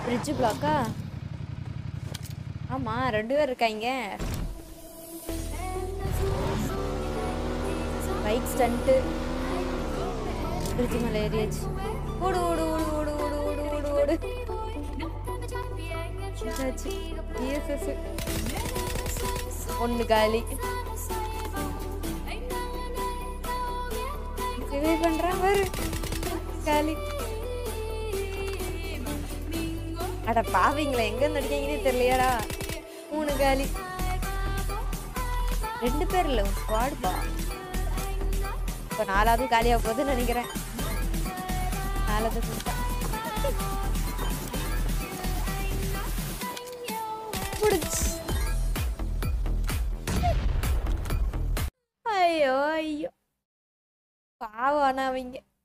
Bridge பிளாக்கா? ஆமா, 2 பேர் இருக்காங்க. Bike stunt. பிரிட்ஜ் மேல ஏறியாச்சு. ஓடு ஓடு ஓடு ஓடு ஓடு ஓடு ஓடு ஓடு. இதாச்சு. எஸ். 1 காலி. இது பண்றான் பாரு. காலி. அட பாவீங்களா, எங்க நடிக்கீங்கன்னே தெரியலையாடா. 3 காலி. 2 பேர் இல்ல, ஸ்குவாட் பா. இப்போ 4வது காலியா போகுதுன்னு நினைக்கிறேன். 4வது முடிச்சு. ஐயோ ஐயோ பாவம். ஆனா அவங்க